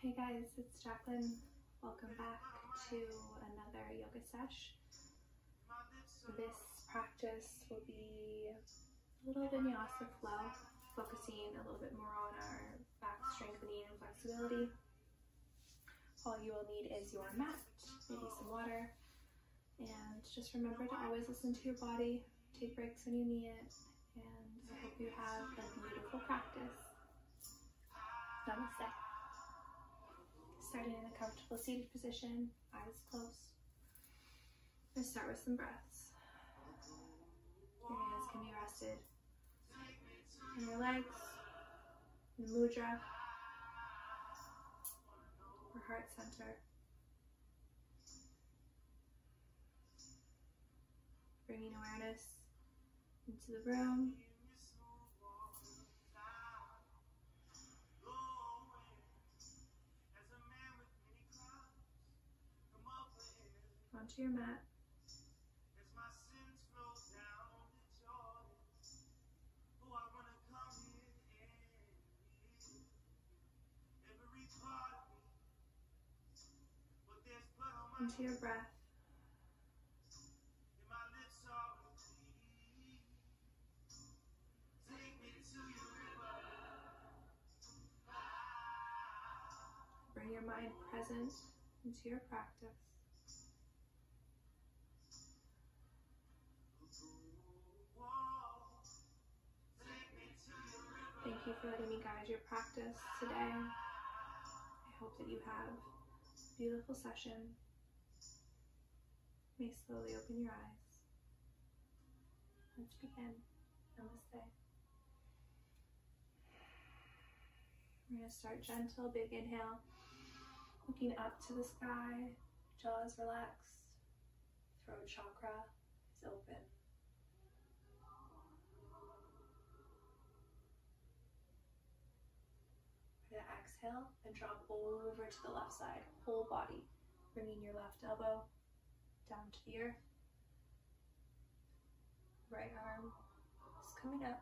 Hey guys, it's Jacqueline. Welcome back to another yoga sesh. This practice will be a little vinyasa flow, focusing a little bit more on our back strengthening and flexibility. All you will need is your mat, maybe some water, and just remember to always listen to your body, take breaks when you need it, and I hope you have a beautiful practice. Namaste. Starting in a comfortable seated position, eyes closed. Let's start with some breaths. Your hands can be rested on your legs, in mudra, or heart center. Bringing awareness into the room. Onto your mat. Into your breath. Bring your mind present into your practice. Thank you for letting me guide your practice today. I hope that you have a beautiful session. You may slowly open your eyes. Let's begin. Namaste. We're going to start gentle, big inhale, looking up to the sky, jaws relaxed, throat chakra is open. We're going to exhale and drop over to the left side, whole body, bringing your left elbow down to the earth. Right arm is coming up.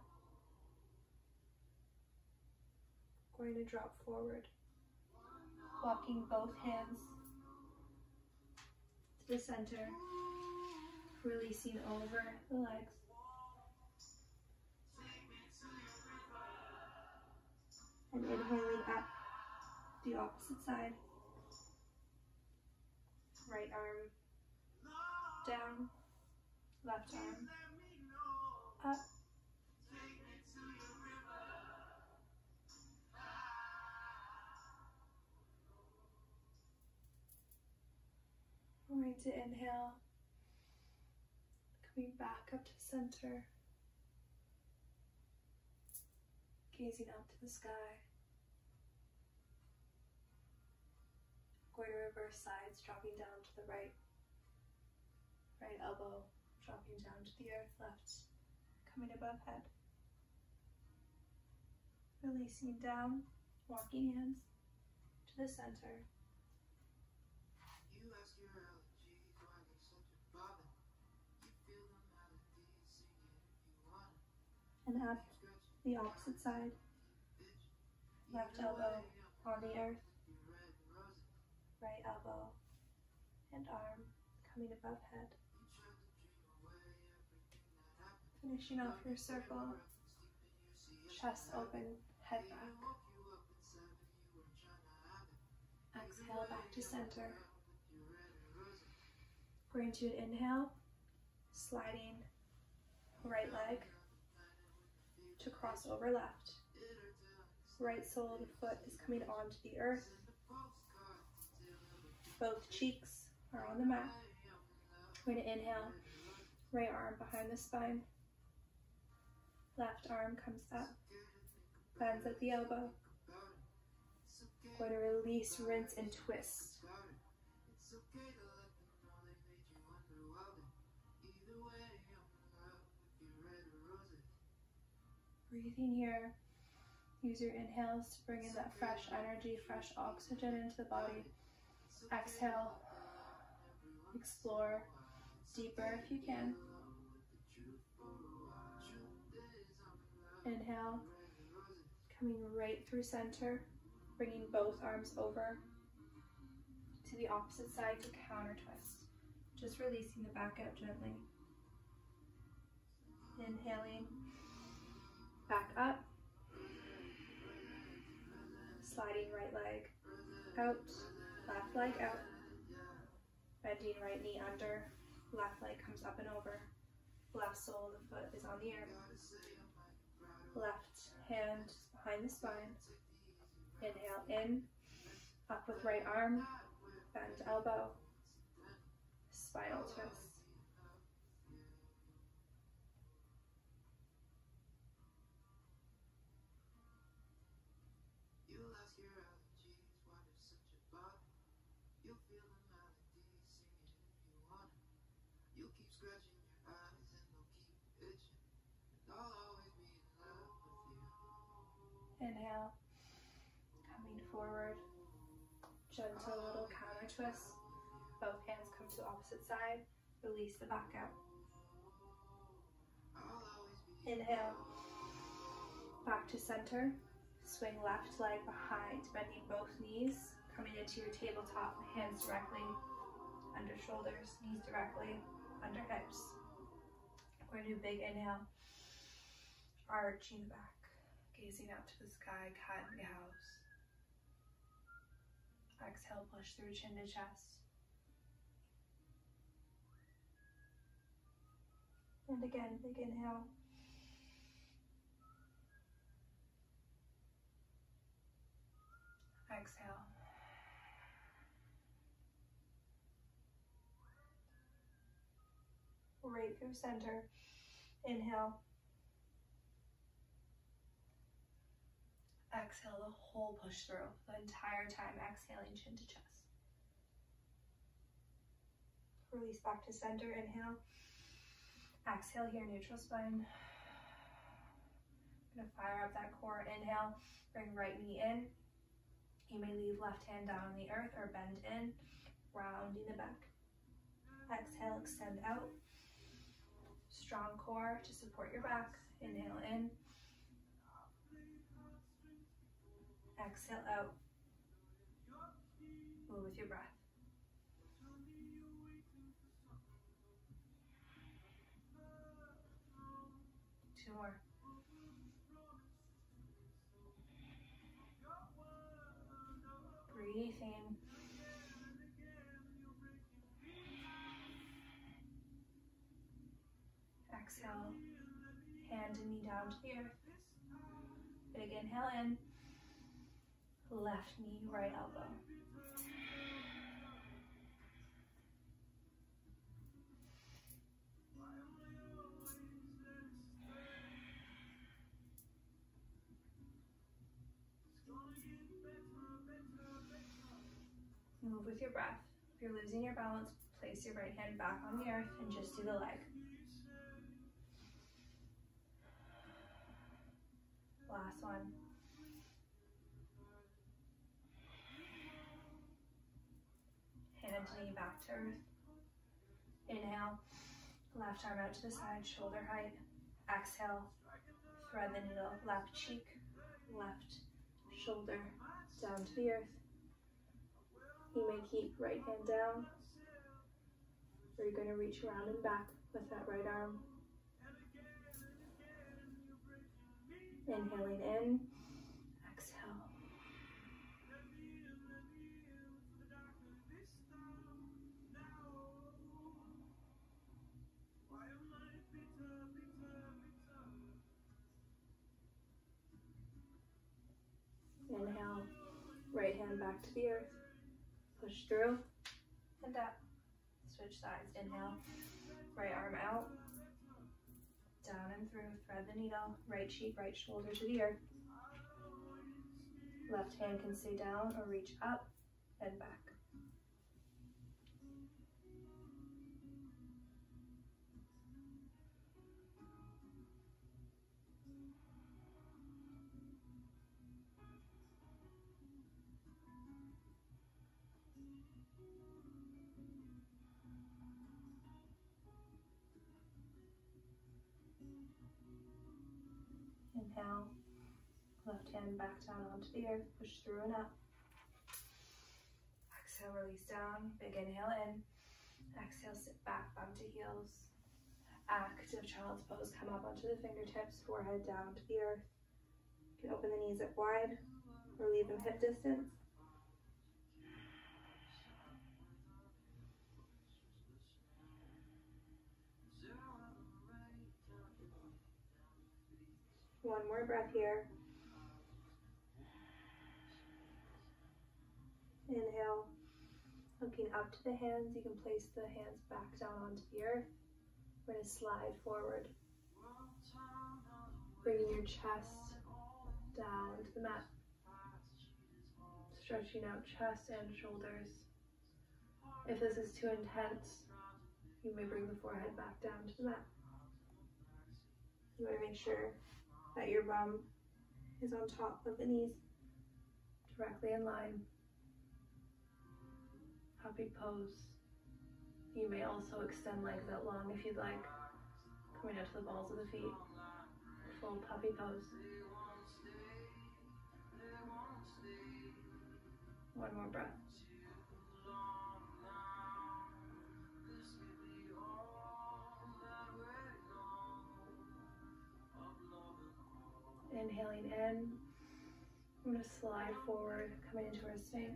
Going to drop forward, walking both hands to the center, releasing over the legs. And inhaling up the opposite side. Right arm down, left arm up. We're going to inhale, coming back up to center, gazing up to the sky. Going to reverse sides, dropping down to the right. Right elbow dropping down to the earth, left coming above head. Releasing down, walking hands to the center. And up the opposite side. Left elbow on the earth. Right elbow and arm coming above head. Finishing off your circle, chest open, head back. Exhale back to center. We're going to inhale, sliding right leg to cross over left. Right sole of the foot is coming onto the earth. Both cheeks are on the mat. We're going to inhale, right arm behind the spine. Left arm comes up, bends at the elbow. Going to release, rinse, and twist. Breathing here. Use your inhales to bring in that fresh energy, fresh oxygen into the body. Exhale, explore deeper if you can. Inhale, coming right through center, bringing both arms over to the opposite side to counter twist. Just releasing the back out gently. Inhaling, back up, sliding right leg out, left leg out, bending right knee under, left leg comes up and over, left sole of the foot is on the earth, left hand behind the spine, inhale in, up with right arm, bend elbow, spinal twist. Inhale, coming forward, gentle little counter twist. Both hands come to the opposite side, release the back out. Inhale, back to center, swing left leg behind, bending both knees, coming into your tabletop, hands directly under shoulders, knees directly under hips. We're going to do a big inhale, arching the back. Gazing out to the sky, cat and cows. Exhale, push through chin to chest. And again, big inhale. Exhale. Right through center. Inhale. Exhale the whole push through, the entire time exhaling chin to chest. Release back to center, inhale. Exhale here, neutral spine. I'm gonna fire up that core, inhale, bring right knee in. You may leave left hand down on the earth or bend in, rounding the back. Exhale, extend out. Strong core to support your back. Inhale in. Exhale out. Move with your breath. Two more. Breathing. Exhale. Hand and knee down to the earth. Big inhale in. Left knee, right elbow. Move with your breath. If you're losing your balance, place your right hand back on the earth and just do the leg. Last one. Hand knee back to earth. Inhale, left arm out to the side, shoulder height. Exhale, thread the needle, left cheek, left shoulder, down to the earth. You may keep right hand down, or you're going to reach around and back with that right arm. Inhaling in, exhale. Inhale, right hand back to the earth. Push through and up. Switch sides. Inhale, right arm out. Down and through. Thread the needle. Right cheek, right shoulder to the earth. Left hand can stay down or reach up and back. Inhale, Left hand back down onto the earth, push through and up. Exhale, release down. Big inhale in. Exhale, sit back, bum to heels. Active child's pose. Come up onto the fingertips, forehead down to the earth. You can open the knees up wide or leave them hip distance. One more breath here. Inhale. Looking up to the hands, you can place the hands back down onto the earth. We're going to slide forward. Bringing your chest down to the mat. Stretching out chest and shoulders. If this is too intense, you may bring the forehead back down to the mat. You want to make sure that your bum is on top of the knees, directly in line. Happy pose. You may also extend legs out long if you'd like, coming out to the balls of the feet. Full puppy pose. One more breath. Inhaling in. I'm going to slide forward, coming into our Sphinx.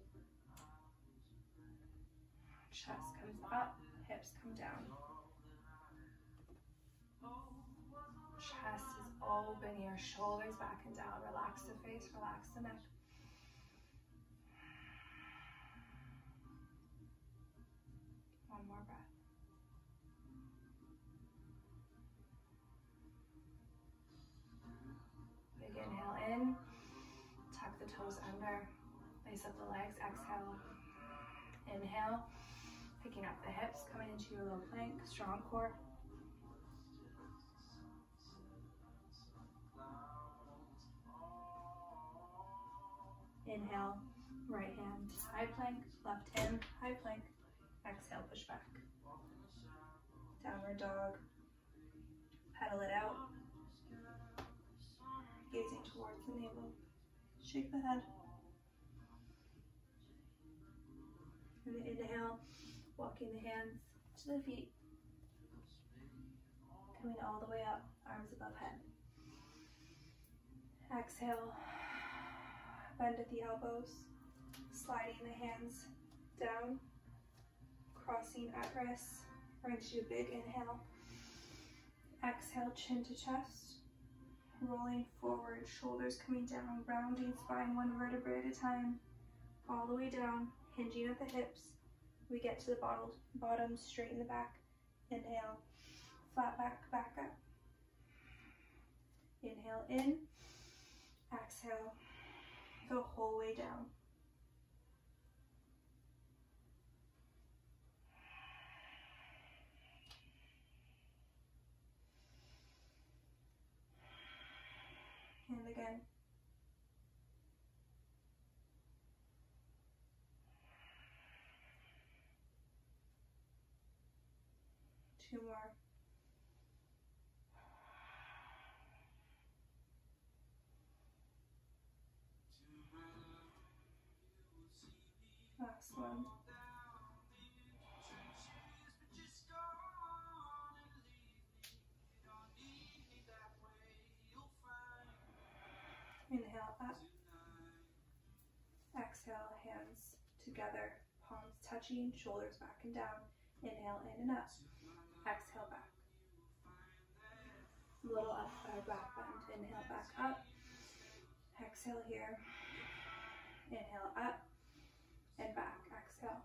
Chest comes up, hips come down. Chest is open here, shoulders back and down. Relax the face, relax the neck. One more breath. Big inhale in, tuck the toes under, lace up the legs, exhale. Inhale, picking up the hips, coming into your low plank, strong core. Inhale, right hand, high plank, left hand, high plank. Exhale, push back. Downward dog. Pedal it out. Gazing towards the navel. Shake the head. And inhale, walking the hands to the feet. Coming all the way up, arms above head. Exhale, bend at the elbows, sliding the hands down, crossing at wrists, bring to a big inhale. Exhale, chin to chest, rolling forward, shoulders coming down, rounding spine one vertebrae at a time, all the way down, hinging at the hips. We get to the bottom, straighten the back. Inhale, flat back, back up. Inhale in, exhale, the whole way down. And again. Two more. Last one. Inhale up. Exhale, hands together, palms touching, shoulders back and down. Inhale in and up. Exhale back. A little up, back bend. Inhale back up. Exhale here. Inhale up and back. Exhale.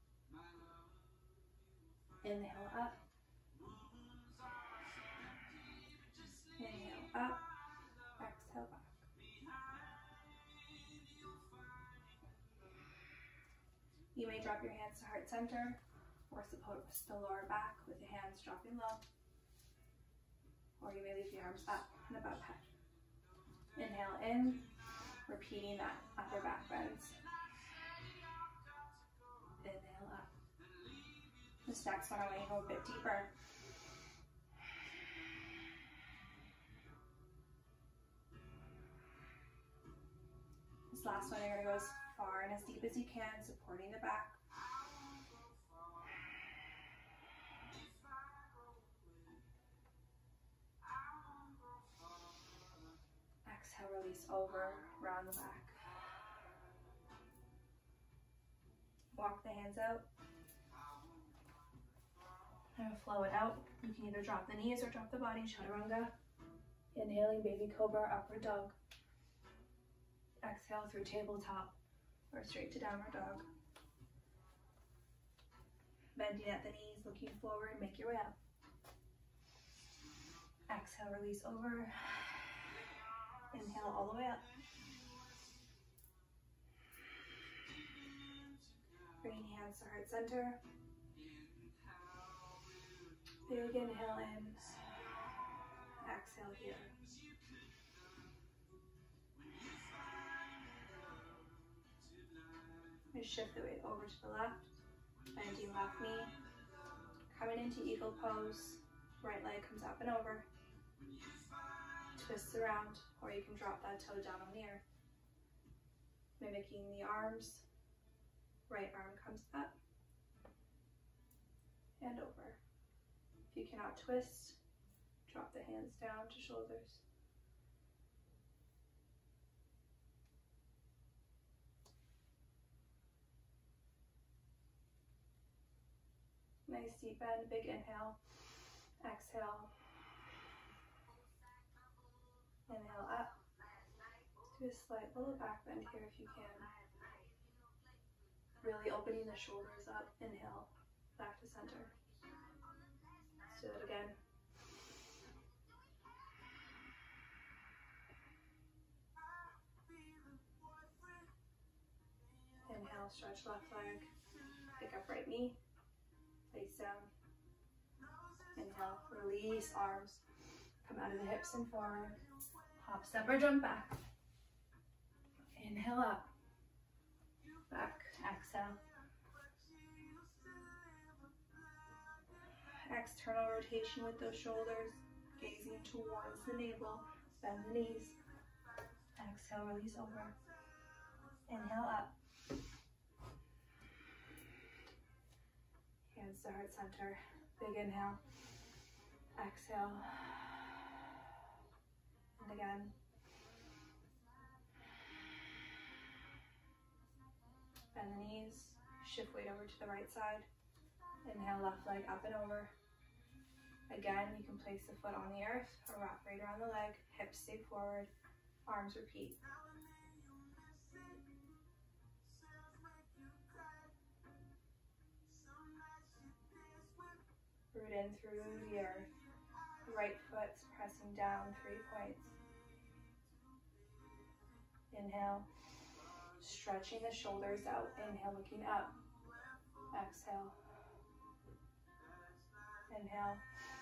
Inhale up. Inhale up. Exhale back. You may drop your hands to heart center or support the lower back with the hands dropping low. Or you may leave the arms up and above head. Inhale in, repeating that upper back bend. Inhale up. This next one I want you to go a bit deeper. last one, you're gonna go as far and as deep as you can, supporting the back. Exhale, release over, round the back. Walk the hands out. And flow it out. You can either drop the knees or drop the body, chaturanga. Inhaling, baby cobra, upward dog. Exhale through tabletop or straight to downward dog. Bending at the knees, looking forward, make your way up. Exhale, release over. Inhale all the way up. Bringing hands to heart center. Big inhale in. Exhale here. Shift the weight over to the left. Bending left knee. Coming into eagle pose. Right leg comes up and over. Twists around, or you can drop that toe down on the earth. Mimicking the arms. Right arm comes up and over. If you cannot twist, drop the hands down to shoulders. Nice deep bend, big inhale, exhale, inhale up. Do a slight little back bend here if you can. Really opening the shoulders up, inhale, back to center. Let's do it again. Inhale, stretch left leg, pick up right knee, face down. Inhale, release arms, come out of the hips and forward, hop, step or jump back. Inhale up, back, exhale. External rotation with those shoulders, gazing towards the navel, bend the knees. Exhale, release over. Inhale up. Hands to heart center. Big inhale. Exhale. And again. Bend the knees. Shift weight over to the right side. Inhale, left leg up and over. Again, you can place the foot on the earth or wrap right around the leg. Hips stay forward. Arms repeat. Root in through the earth. Right foot's pressing down 3 points. Inhale. Stretching the shoulders out. Inhale, looking up. Exhale. Inhale.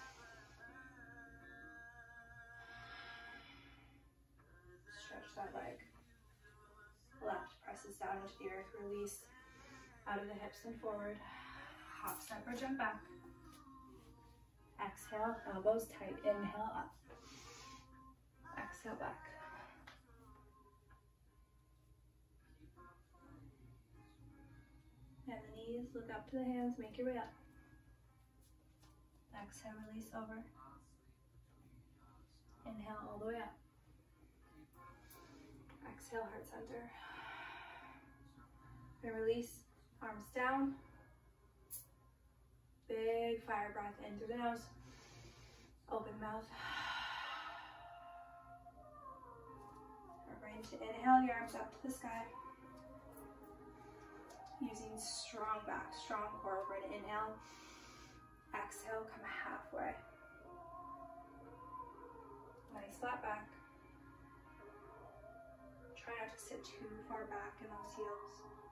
Stretch that leg. Left presses down into the earth. Release out of the hips and forward. Hop, step, or jump back. Exhale, elbows tight. Inhale up. Exhale back. And the knees, look up to the hands, make your way up. Exhale, release over. Inhale all the way up. Exhale, heart center. And release, arms down. Big fire breath in through the nose. Open mouth. We're going to inhale your arms up to the sky. Using strong back, strong core. We're going to inhale. Exhale, come halfway. Nice flat back. Try not to sit too far back in those heels.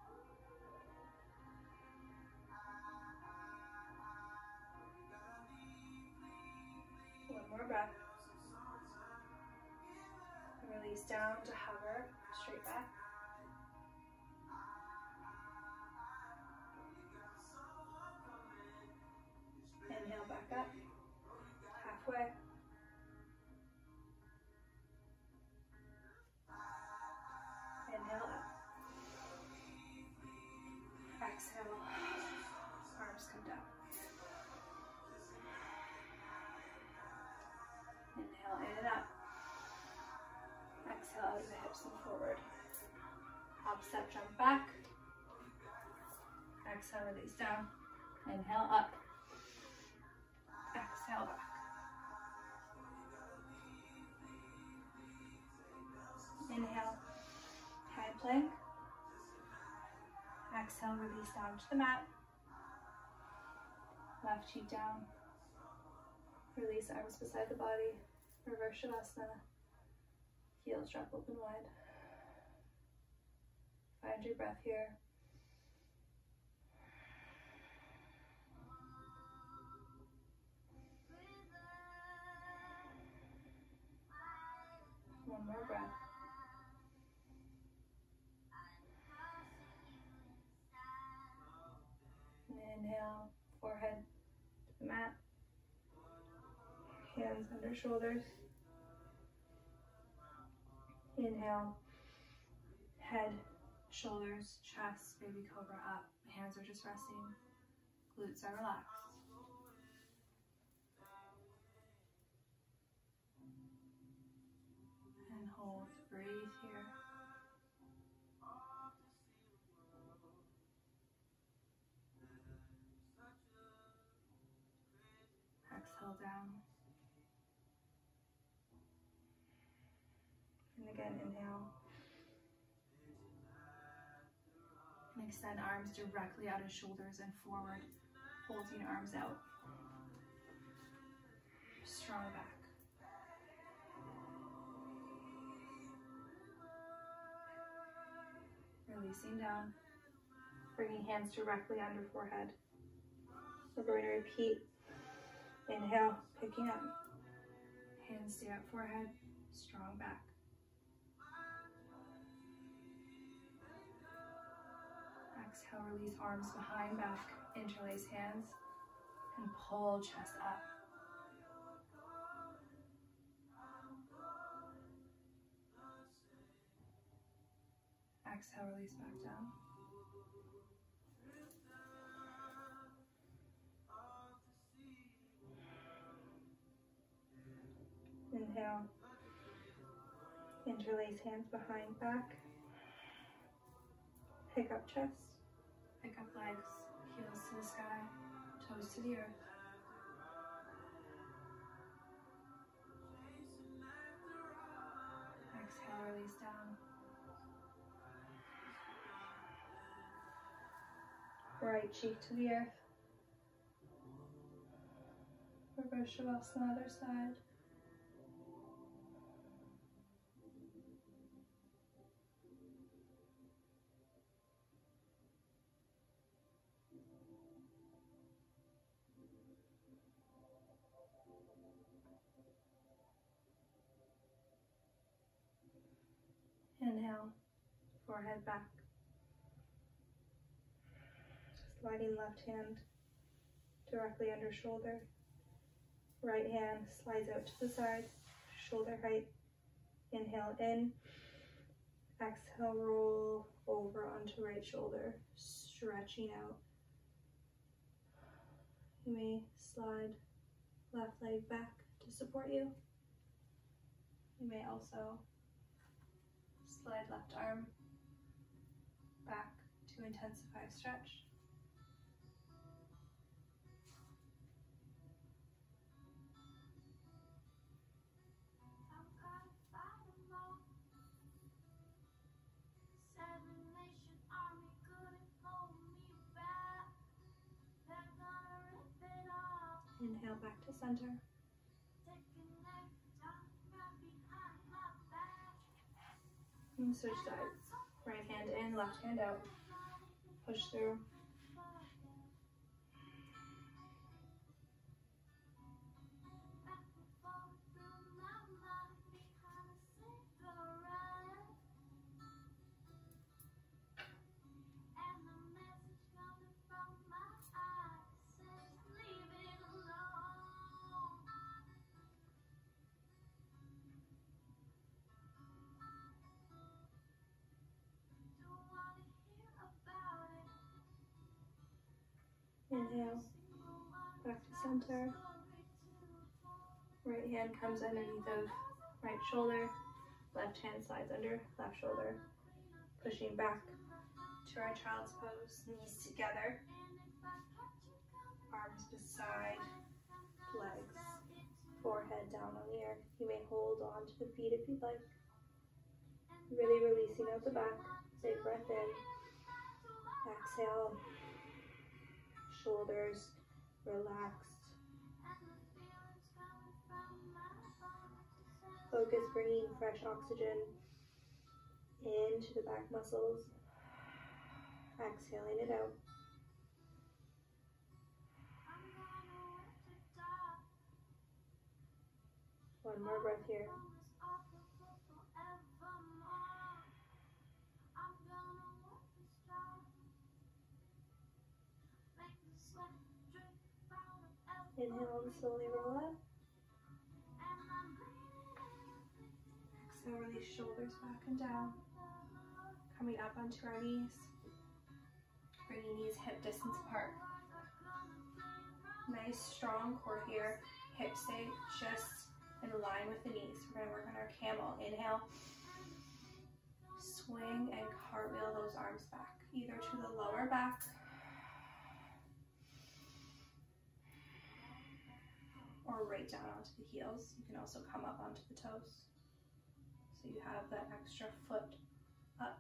One more breath. Release down to hover, straight back. Inhale back up, halfway. Inhale up. step, jump back. Exhale, release down. Inhale, up. Exhale, back. Inhale, high plank. Exhale, release down to the mat. Left cheek down. Release arms beside the body. Reverse Shavasana. Heels drop open wide. Find your breath here. One more breath. And inhale, forehead to the mat. Hands under shoulders. Inhale, head, shoulders, chest, baby cobra up. Hands are just resting. Glutes are relaxed. And hold, breathe here. Exhale down. And again, inhale. And extend arms directly out of shoulders and forward, holding arms out. Strong back. Releasing down. Bringing hands directly under forehead. We're going to repeat. Inhale, picking up. Hands stay at forehead, strong back. Exhale, release arms behind back, interlace hands, and pull chest up. Exhale, release back down. Inhale, interlace hands behind back, pick up chest, pick up legs, heels to the sky, toes to the earth. Exhale, release down. Right cheek to the earth. Reverse Shavasana, other side. Inhale, forehead back. Sliding left hand directly under shoulder. Right hand slides out to the side, shoulder height. Inhale in. Exhale, roll over onto right shoulder, stretching out. You may slide left leg back to support you. You may also slide left arm back to intensify stretch. Inhale back to center. And switch sides. Right hand in, left hand out. Push through. Inhale, back to center. Right hand comes underneath of right shoulder. Left hand slides under left shoulder. Pushing back to our child's pose, knees together, arms beside legs, forehead down on the earth. You may hold on to the feet if you'd like. Really releasing out the back. Big breath in. Exhale. Shoulders relaxed. Focus bringing fresh oxygen into the back muscles. Exhaling it out. One more breath here. Inhale and slowly roll up. Exhale, release shoulders back and down. Coming up onto our knees. Bringing knees hip distance apart. Nice strong core here. Hips stay just in line with the knees. We're going to work on our camel. Inhale. Swing and cartwheel those arms back, either to the lower back or right down onto the heels. You can also come up onto the toes. So you have that extra foot up.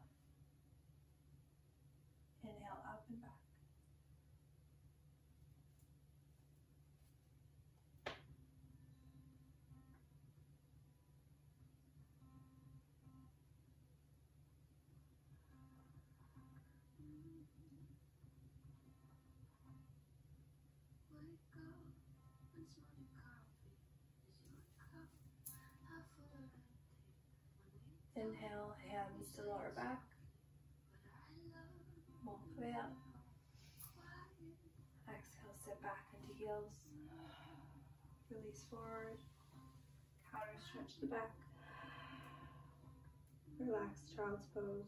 Inhale, up and back. Inhale, hands to lower back. Walk the way up. Exhale, sit back into heels. Release forward. Counter stretch the back. Relax, child's pose.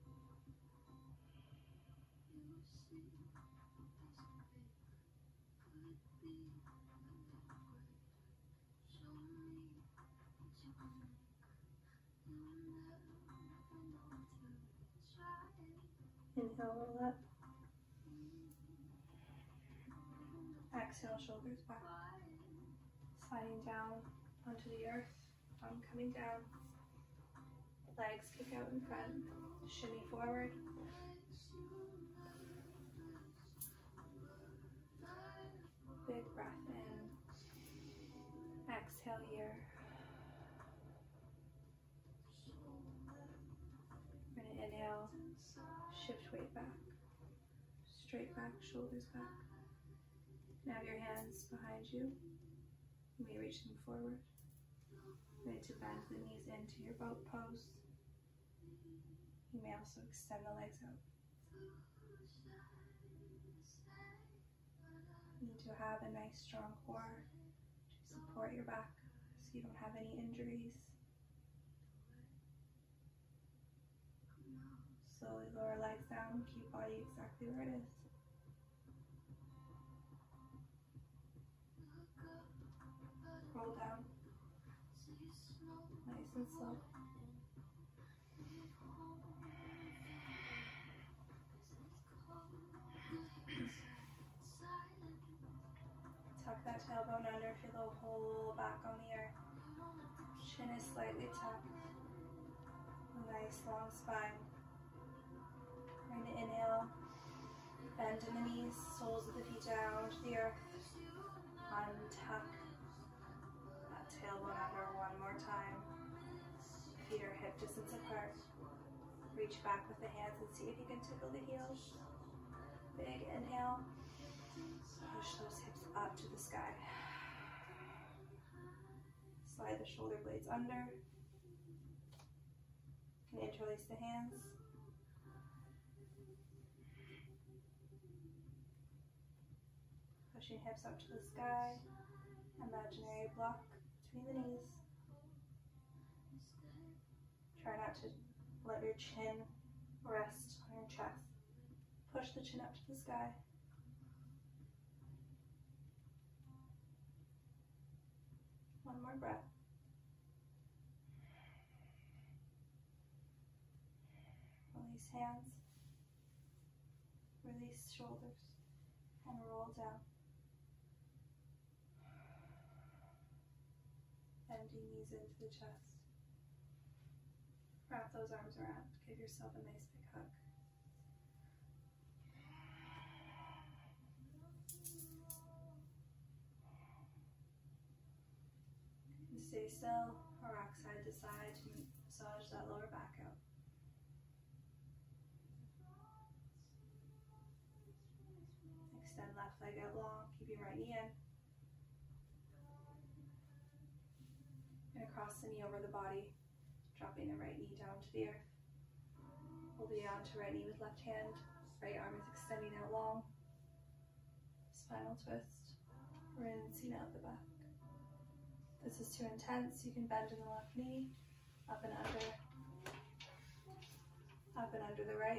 Inhale, roll up. Exhale, shoulders back. Sliding down onto the earth. Thumb coming down. Legs kick out in front. Shimmy forward. Big breath in. Exhale here. We're going to inhale. Shift weight back. Straight back, shoulders back. Now your hands behind you. You may reach them forward. Ready to bend the knees into your boat pose. You may also extend the legs out. You need to have a nice strong core to support your back so you don't have any injuries. Slowly lower legs down, keep body exactly where it is. Roll down. Nice and slow. Tuck that tailbone under, feel the whole back on the earth. Chin is slightly tucked. A nice long spine. We're going to inhale, bend in the knees, soles of the feet down to the earth. Untuck that tailbone under one more time. Feet are hip distance apart. Reach back with the hands and see if you can tickle the heels. Big inhale. Push those hips up to the sky. Slide the shoulder blades under. And interlace the hands. Pushing hips up to the sky. Imaginary block between the knees. Try not to let your chin rest on your chest. Push the chin up to the sky. One more breath. Release hands. Release shoulders and roll down. Bending knees into the chest. Wrap those arms around. Give yourself a nice big hug. And stay still or rock side to side to massage that lower back out. Extend left leg out long, keeping right knee in. And across the knee over the body, dropping the right knee down to the earth. Holding on to right knee with left hand, right arm is extending out long. Spinal twist, rinsing out the back. If this is too intense, you can bend in the left knee, up and under the right.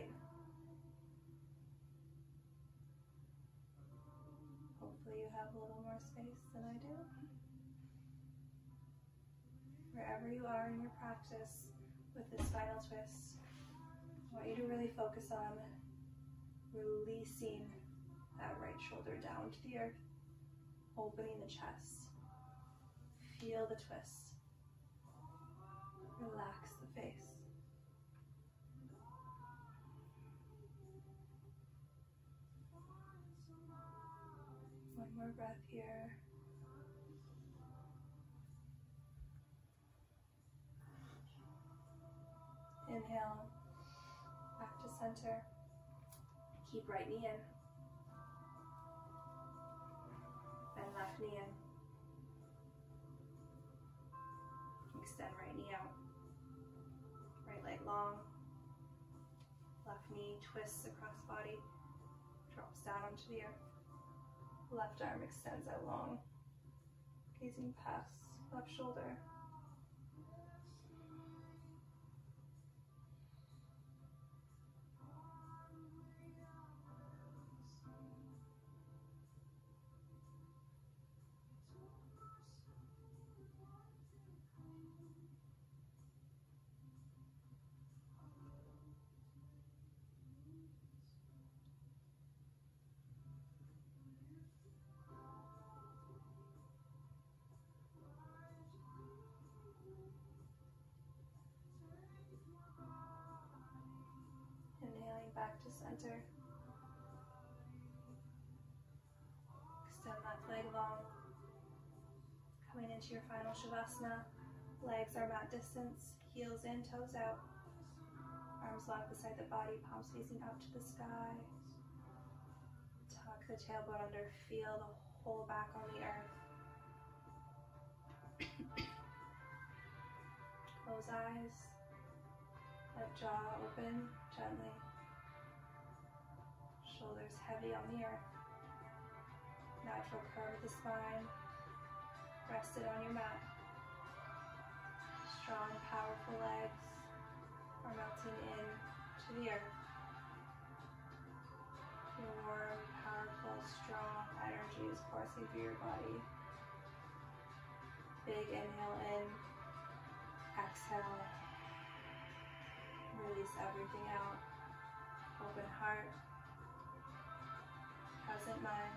Hopefully you have a little more space than I do. Wherever you are in your practice with this spinal twist, I want you to really focus on releasing that right shoulder down to the earth, opening the chest. Feel the twist. Relax the face. One more breath here. Inhale, back to center. Keep right knee in. Bend left knee in. Extend right knee out. Right leg long. Left knee twists across body. Drops down onto the earth. Left arm extends out long. Gazing past left shoulder. Inhaling back to center. Extend that leg long. Coming into your final Shavasana. Legs are mat distance. Heels in, toes out. Arms locked beside the body, palms facing up to the sky. Tuck the tailbone under. Feel the whole back on the earth. Close eyes. Let jaw open gently. Shoulders heavy on the earth. Natural curve of the spine. Rested on your mat. Strong, powerful legs are melting in to the earth. Your warm, powerful, strong energy is coursing through your body. Big inhale in. Exhale. Release everything out. Open heart. Present mind.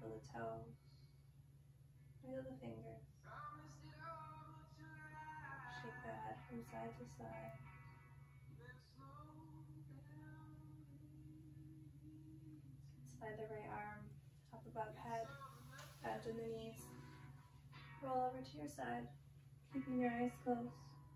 Wiggle the toes. Wiggle the fingers. Shake the head from side to side. Slide the right arm up above head, bend in the knees. Roll over to your side, keeping your eyes closed.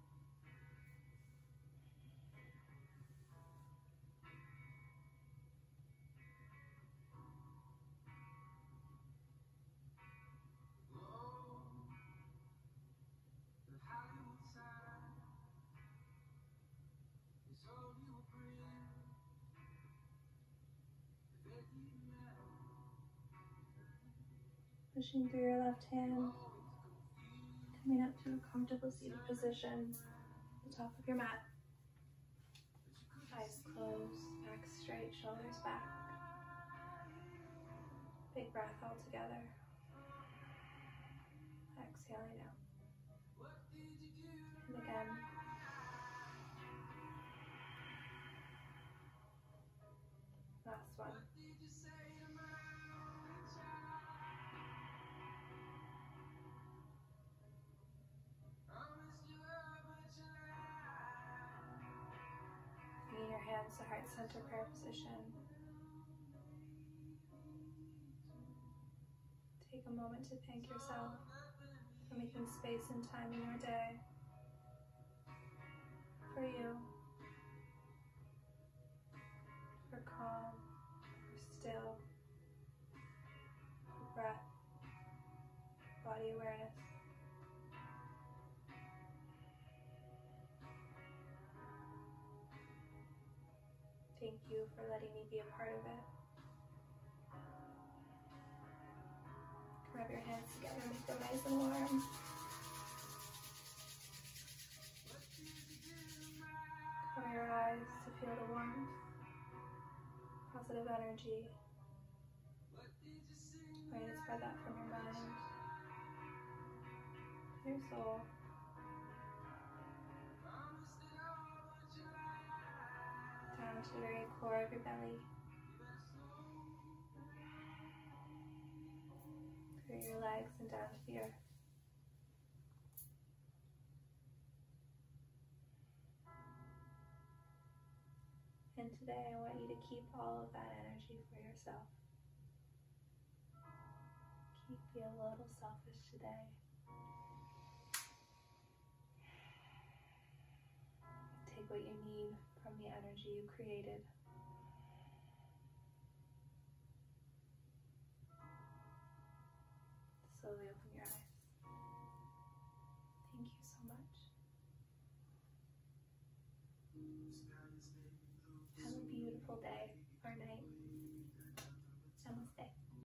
Pushing through your left hand, coming up to a comfortable seated position, the top of your mat. Eyes closed, back straight, shoulders back. Big breath all together. Exhaling out. And again. Last one. Bringing your hands to heart center prayer position. Take a moment to thank yourself for making space and time in your day for you, for calm, for still, for breath, body awareness. Thank you for letting me be a part of it. Rub your hands together, make them nice and warm. Cover your eyes to feel the warmth, positive energy. Ready to spread that from your mind to your soul. Down to the very core of your belly. Through your legs and down to the earth. And today I want you to keep all of that energy for yourself. Be a little selfish today. Take what you need from the energy you created. Slowly open your eyes. Thank you so much.